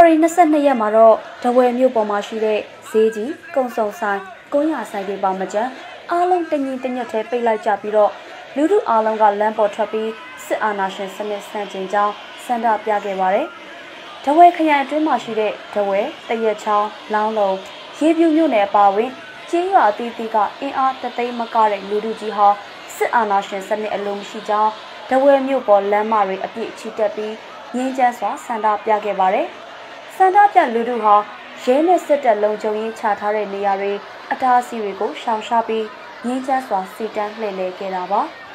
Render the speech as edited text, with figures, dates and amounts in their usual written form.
ရီ22ရက်မှာတော့တဝယ်မြို့ပေါ်မှာရှိတဲ့ဈေးကြီးကုံစုံဆိုင်ကုန်းရဆိုင်တွေပါမကျန်အားလုံးတညီတညွတ်ထဲပိတ်လိုက်ကြပြီးတော့လူထုအားလုံးကလမ်းပေါ်ထွက်ပြီးစစ်အာဏာရှင်စနစ်ဆန့်ကျင်ကြောင်းဆန္ဒပြခဲ့ပါတယ်။တဝယ်ခရိုင်အတွင်းမှာရှိတဲ့တဝယ်တရက်ချောင်းလောင်းလုံးရေပြူမြို့နယ်အပါအဝင်ကျေးရွာအသီးသီးကအင်အားတသိန်းမကတဲ့လူထုကြီးဟာစစ်အာဏာရှင်စနစ်အလုံးမရှိကြောင်းတဝယ်မြို့ပေါ်လမ်းမတွေအပြည့်ချီတက်ပြီးငြင်းချမ်းစွာဆန္ဒပြခဲ့ပါတယ်။ဆန္ဒပြလူထုဟာရဲနဲ့စစ်တပ်လုံခြုံရေးချထားတဲ့နေရာတွေအတားအဆီးတွေကိုရှောင်ရှားပြီးငြင်းချမ်းစွာစီတန်းလှည့်လည်ခဲ့တာပါ။